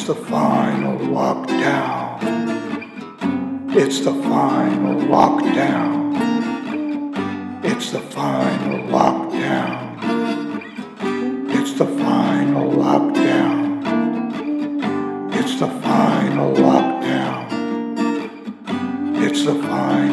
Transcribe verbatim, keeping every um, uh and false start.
the final lockdown. It's the final lockdown. It's the final lockdown. It's the final lockdown. It's the final lockdown. It's the final